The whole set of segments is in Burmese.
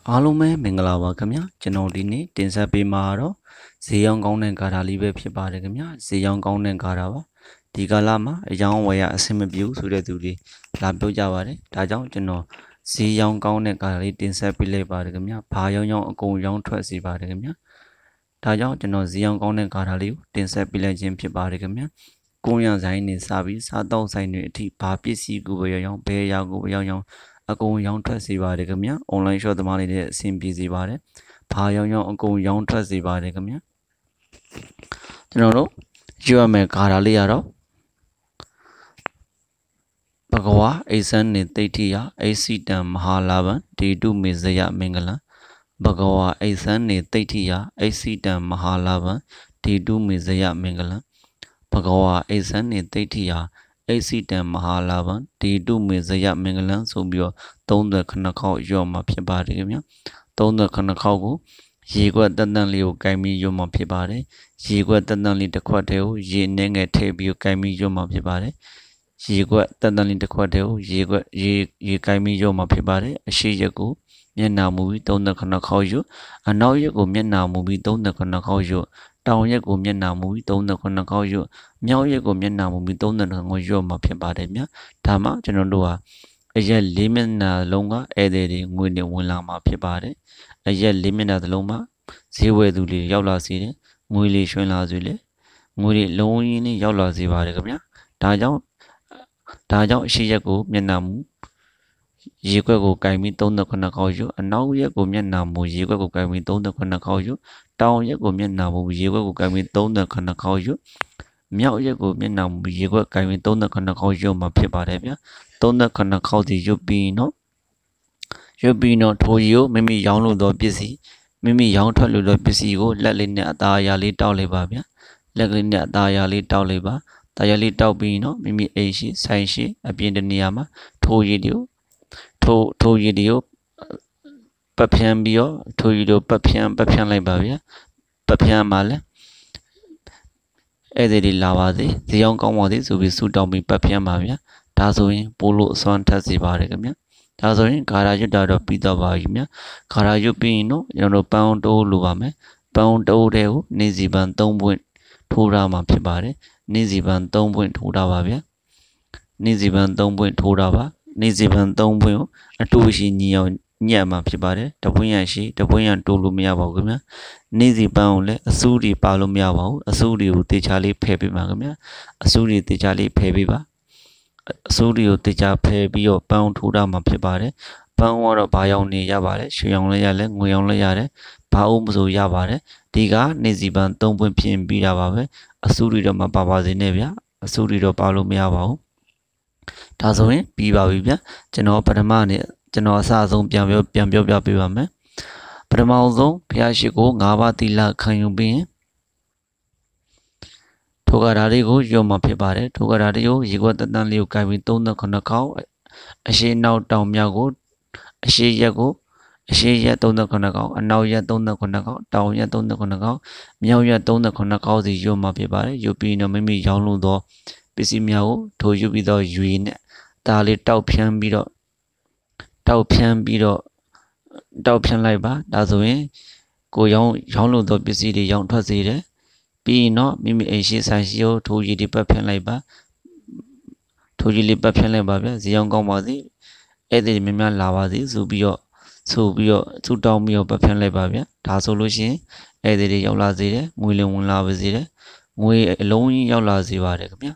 အားလုံးပဲမင်္ဂလာပါခင်ဗျာကျွန်တော်ဒီနေ့တင်ဆက်ပေးမှာတော့ဈေးရောင်းကောင်းတဲ့ကာတာလေးပဲဖြစ်ပါတယ်ခင်ဗျာဈေးရောင်းကောင်းတဲ့ကာတာပါဒီကာလမှာအယောင်းဝယ်ရအဆင်မပြေဘူးဆိုတဲ့သူတွေလာပြောကြပါတယ်ဒါကြောင့်ကျွန်တော်ဈေးရောင်းကောင်းတဲ့ကာတာလေးတင်ဆက်ပေးလိုက်ပါတယ်ခင်ဗျာဘာရောင်းအကုန်ရောင်းထွက်စီပါတယ်ခင်ဗျာဒါကြောင့်ကျွန်တော်ဈေးရောင်းကောင်းတဲ့ကာတာလေးကိုတင်ဆက်ပေးလိုက်ခြင်းဖြစ်ပါတယ်ခင်ဗျာကိုရဆိုင်နေစပြီးစားတော့ဆိုင်တွေအထိဘာပစ္စည်းကိုပဲရောင်းဘယ်ရာကိုပဲရောင်းအကုန်ရောင်းထွက်စေပါတယ်ခင်ဗျာ online shop သမားတွေနဲ့အဆင်ပြေစေပါတယ်ဘာရောင်းအကုန်ရောင်းထွက်စေပါတယ်ခင်ဗျာကျွန်တော်တို့ယူရမယ်ကာတာလေးရတော့ဘဂဝါအိဆန်နေတိတ်တိယအိစီတံမဟာလာဗံဒေတုမေဇယမင်္ဂလံဘဂဝါအိဆန်နေတိတ်တိယအိစီတံမဟာလာဗံဒေတုမေဇယမင်္ဂလံဘဂဝါအိဆန်နေတိတ်တိယအိစီတံမဟာလာဗံဒေတုမေဇယမင်္ဂလံဆိုပြီးတော့39ခေါက်ရော့မှာဖြစ်ပါတယ်ခင်ဗျာ39ခေါက်ကိုရေခွက်တန်တန်လေးကိုကင်ပြီးရော့မှာဖြစ်ပါတယ်ရေခွက်တန်တန်လေးတစ်ခွက်တည်းကိုရေနှဲငယ်ထည့်ပြီးကင်ပြီးရော့မှာဖြစ်ပါတယ်ရေခွက်တန်တန်လေးတစ်ခွက်တည်းကိုရေကင်ပြီးရော့မှာဖြစ်ပါတယ်အရှိရက်ကိုမျက်နှာမူပြီး39ခေါက်ရော့အနောက်ရက်ကိုမျက်နှာမူပြီး39ခေါက်ရော့တောင်ရက်ကိုမျက်နှာမူပြီး39ခေါက်ရော့မြောက်ရက်ကိုမျက်နှာမူပြီး39ခေါက်ရော့မှာဖြစ်ပါတယ်ဗျာဒါမှကျွန်တော်တို့ဟာအရက်၄မျက်နှာလုံးကဧည့်သည်တွေငွေနဲ့ဝင်လာမှာဖြစ်ပါတယ်အရက်၄မျက်နှာလုံးမှာဈေးဝယ်သူတွေရောက်လာစေတယ်ငွေလေးရွှင်လာစေလေငွေလေးလုံးရင်းနဲ့ရောက်လာစေပါတယ်ခင်ဗျာဒါကြောင့်အရှိရက်ကိုမျက်နှာမူရေခွက်ကိုကင်ပြီး39ခေါက်ယူအနောက်ရက်ကိုမျက်နှာမူရေခွက်ကိုကင်ပြီး39ခေါက်ယူတောင်ရက်ကိုမျက်နှာမူရေခွက်ကိုကင်ပြီး39ခေါက်ယူမြောက်ရက်ကိုမျက်နှာမူရေခွက်ကင်ပြီး39ခေါက်ယူမှာဖြစ်ပါတယ်ဗျာ39ခေါက်စီယူပြီးနော်ထိုရီကိုမိမိရောင်းလို့သောပစ္စည်းမိမိရောင်းထွက်လို့သောပစ္စည်းကိုလက်လေးနဲ့အသားအရာလေးတောက်လိုက်ပါဗျာလက်ကလေးနဲ့အသားအရာလေးတောက်လိုက်ပါသားရလေးတောက်ပြီးနော်မိမိအိမ်ရှိဆိုင်ရှိအပြင်တနေရာမှာထိုရီတွေကိုပတ်ဖြန်းပြီးတော့ထိုရီတို့ပတ်ဖြန်းလိုက်ပါဗျာပတ်ဖြန်းမှာလဲအဲ့ဒီလာပါစေဈေးရောင်းကောင်းပါစေဆိုပြီးဆူတောင်းပြီးပတ်ဖြန်းပါဗျာဒါဆိုရင်ပို့လို့အစွမ်းထက်စီပါတယ်ခင်ဗျာဒါဆိုရင်ဂါရာရွတ်တာတော့ပြီးတော့ပါပြီမြတ်ဂါရာရွတ်ပြီးရင်တော့ကျွန်တော်တို့ပန်းတိုးလိုပါမယ်ပန်းတိုးတဲ့ကိုနေစီပန်း3ပွင့်ထိုးထားမှာဖြစ်ပါတယ်နေစီပန်း3ပွင့်ထိုးထားပါဗျာနေစီပန်း3ပွင့်ထိုးထားပါနေစီပန်း3ပွင့်ကိုအတူရှိညီအောင်ညက်မှာဖြစ်ပါတယ်တပွင့်ရရှိတပွင့်ရတိုးလို့မရပါဘူးခင်ဗျာနေစီပန်းကိုလည်းအစူးတွေပါလို့မရပါဘူးအစူးတွေကိုတေချာလေးဖယ်ပေးပါခင်ဗျာအစူးတွေတေချာလေးဖယ်ပေးပါအစိုးရကိုတေချာဖယ်ပြီးတော့ပန်းထိုးတာမှာဖြစ်ပါတယ်ပန်းကတော့ဘာရောင်နေရပါတယ်ရွှေရောင်လည်းရလဲငွေရောင်လည်းရတယ်ဘာအုပ်မဆိုရပါတယ်ဒီကနေစီပန်း3ပွင့်ပြင်ပြီးတာပါပဲအစိုးရတော့မပါပါစေနဲ့ဗျာအစိုးရတော့ပါလို့မရပါဘူးဒါဆိုရင်ပြီးပါပြီဗျာကျွန်တော်ပထမနေ့ကျွန်တော်အစအဆုံးပြန်ပြောပြပေးပါမယ်ပထမဆုံးဘုရားရှိခိုး၅ပါးသီလခံယူပြီးရင်ထိုကရာလေးကိုရော့မှာဖြစ်ပါတယ်ထိုကရာလေးကိုရေခွက်တန်လေးကိုကင်ပြီး39ခေါက်အရှိနောက်တောင်မြောက်ကိုအရှိရက်39ခေါက်အနောက်ရက်39ခေါက်တောင်ရက်39ခေါက်မြောက်ရက်39ခေါက်စီရော့မှာဖြစ်ပါတယ်ယူပြီးတော့မိမိရောင်းလို့သောပစ္စည်းများကိုထိုယူပြီးတော့ရွေနဲ့ဒါလေးတောက်ဖြန်းလိုက်ပါဒါဆိုရင်ကိုရောင်းလို့သောပစ္စည်းတွေရောင်းထွက်စေတယ်ပြီးရင်တော့မိမိအိမ်ရှိဆိုင်ရှိကိုထိုးရည်ဒီပတ်ဖြန်းလိုက်ပါထိုးရည်လေးပတ်ဖြန်းလိုက်ပါဗျာဈေးရောင်းကောင်းပါစေအဲ့ဒီများလာပါစေဆိုပြီးတော့သူ့တောင်းပြီးတော့ပတ်ဖြန်းလိုက်ပါဗျာဒါဆိုလို့ရှိရင်အဲ့ဒီတွေရောက်လာစေတယ်ငွေလင်ဝင်လာပါစေတယ်ငွေအလုံးကြီးရောက်လာစေပါတယ်ခင်ဗျာ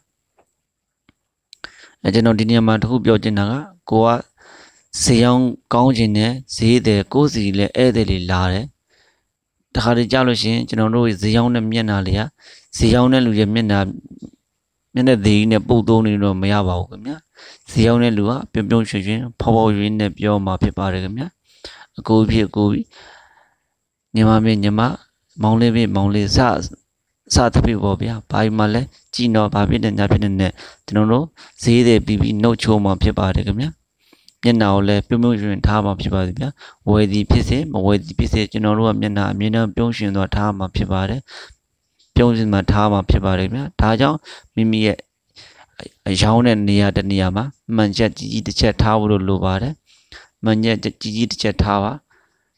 ကျွန်တော်ဒီနေရာမှာတခုပြောချင်တာကကိုကဈေးရောင်းကောင်းခြင်းနဲ့ဈေးတယ်ကိုယ်စီလည်းဧည့်သည်တွေလာတယ်တခါတည်းကြားလို့ရှိရင်ကျွန်တော်တို့ဈေးရောင်းတဲ့မျက်နှာလေးကဈေးရောင်းတဲ့လူရဲ့မျက်နှာသေးနဲ့ပုတ်သုံးနေတော့မရပါဘူးခင်ဗျာဈေးရောင်းတဲ့လူကပြုံရွှင်ရွှင်ဖောက်ရွှင်နဲ့ပြောမှာဖြစ်ပါတယ်ခင်ဗျာအကိုဖြစ်ညီမမောင်လေးစသဖြင့်ပေါ့ဗျာဘာမှလည်းကြည်တော့ဘာဖြစ်နေညာဖြစ်နေကျွန်တော်တို့ဈေးတွေပြီးနှုတ်ချိုးမှာဖြစ်ပါတယ်ခင်ဗျာမျက်နှာကိုလည်းပြုံရွှင်ထားမှာဖြစ်ပါတယ်ဗျာဝယ်သည်ဖြစ်စေမဝယ်သည်ဖြစ်စေကျွန်တော်တို့ကမျက်နှာအမြင်နဲ့ပြုံရွှင်သွားထားမှာဖြစ်ပါတယ်ပြုံးစင်မှာထားမှာဖြစ်ပါတယ်ဗျာဒါကြောင့်မိမိရဲ့အရောင်းတဲ့နေရာတစ်နေရာမှာမှန်ချက်ကြီးတစ်ချက်ထားဖို့လိုပါတယ်မှန်ချက်ကြီးတစ်ချက်ထားပါ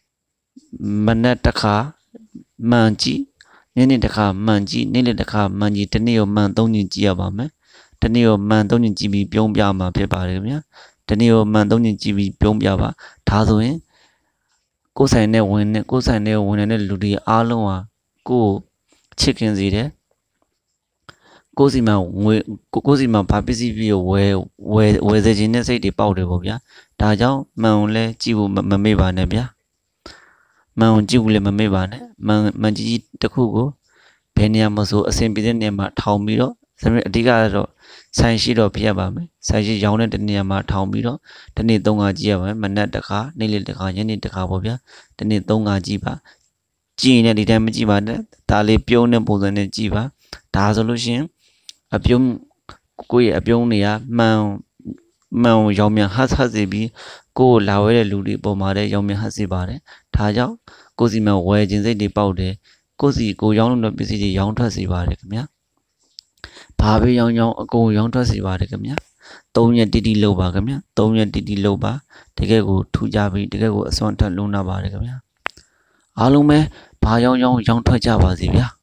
မနက်တစ်ခါမှန်ကြည့်ညနေတစ်ခါမှန်ကြည့်နေ့လယ်တစ်ခါမှန်ကြည့်တနေ့ကိုမှန်3ညကြည့်ရပါမယ်တနေ့ကိုမှန်3ညကြည့်ပြီးပြုံးပြမှာဖြစ်ပါတယ်ခင်ဗျာတနေ့ကိုမှန်3ညကြည့်ပြီးပြုံးပြပါဒါဆိုရင်ကိုယ်ဆိုင်နဲ့ဝင်တဲ့လူတွေအားလုံးဟာကိုယ်ချစ်ခင်စေတယ်ကိုယ်စီမှာဘာပစ္စည်းပြီးဝယ်စေခြင်းနဲ့စိတ်တွေပေါက်တယ်ပေါ့ဗျာဒါကြောင့်မှန်ုံလဲကြည့်ဖို့မမေ့ပါနဲ့ဗျာမှန်ုံကြည့်ဖို့လည်းမမေ့ပါနဲ့မှန်ကြီးတစ်ခုကိုဘယ်နေရာမှာဆိုအဆင်ပြေတဲ့နေရာမှာထောင်ပြီးတော့အဓိကတော့ဆိုင်ရှိတော့ပြရပါမယ်ဆိုင်ရှိရောင်းတဲ့နေရာမှာထောင်ပြီးတော့ဒီနေ့3ခါကြည့်ရပါမယ်မနက်တစ်ခါနေ့လယ်တစ်ခါညနေတစ်ခါပေါ့ဗျာဒီနေ့3ခါကြည့်ပါကြည့်ရင်ဒီတိုင်းမကြည့်ပါနဲ့ဒါလေးပြုံးတဲ့ပုံစံနဲ့ကြည့်ပါဒါဆိုလို့ရှိရင်အပြုံးကိုယ့်ရဲ့အပြုံးတွေကမှန်ရောင်မြန်ဟတ်စေပြီးကိုယ်လာဝဲတဲ့လူတွေပေါ်မှာလည်းရောင်မြန်ဟတ်စေပါတယ်ဒါကြောင့်ကိုယ်စီမှာဝယ်ခြင်းစိတ်တွေပေါက်တယ်ကိုယ်စီကိုရောင်းလို့ပစ္စည်းတွေရောင်းထွက်စေပါတယ်ခင်ဗျာဘာပဲရောင်းအကုန်ရောင်းထွက်စေပါတယ်ခင်ဗျာ3ရက်တိလုပ်ပါခင်ဗျာ3ရက်တိလုပ်ပါတကယ်ကိုထူကြပြီတကယ်ကိုအစွမ်းထက်လုံးနာပါတယ်ခင်ဗျာအားလုံးပဲဘာရောင်းထွက်ကြပါစေဗျာ